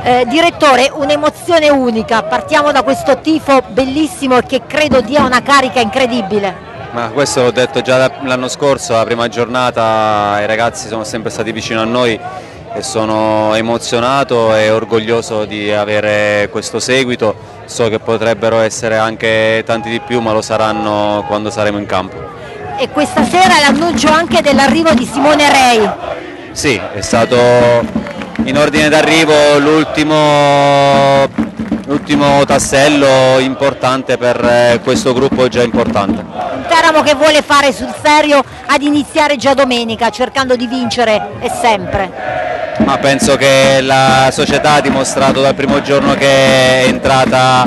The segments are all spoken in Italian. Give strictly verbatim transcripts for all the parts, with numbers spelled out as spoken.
Eh, direttore, un'emozione unica, partiamo da questo tifo bellissimo che credo dia una carica incredibile. Ma questo l'ho detto già l'anno scorso, la prima giornata, i ragazzi sono sempre stati vicino a noi e sono emozionato e orgoglioso di avere questo seguito. So che potrebbero essere anche tanti di più, ma lo saranno quando saremo in campo. E questa sera l'annuncio anche dell'arrivo di Simone Rei. Sì, è stato in ordine d'arrivo l'ultimo l'ultimo tassello importante per questo gruppo già importante. Un Teramo che vuole fare sul serio ad iniziare già domenica, cercando di vincere e sempre. Ma penso che la società ha dimostrato dal primo giorno che è entrata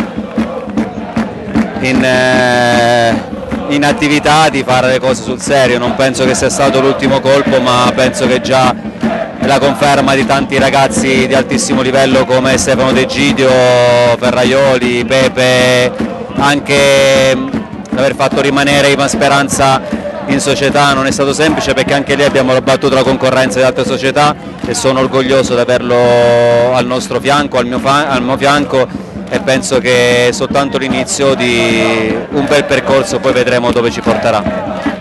in, eh, in attività di fare le cose sul serio. Non penso che sia stato l'ultimo colpo, ma penso che già è la conferma di tanti ragazzi di altissimo livello come Stefano De Gidio, Ferraioli, Pepe, anche aver fatto rimanere Ivan Speranza in società non è stato semplice, perché anche lì abbiamo battuto la concorrenza di altre società e sono orgoglioso di averlo al nostro fianco, al mio, al mio fianco, e penso che è soltanto l'inizio di un bel percorso, poi vedremo dove ci porterà.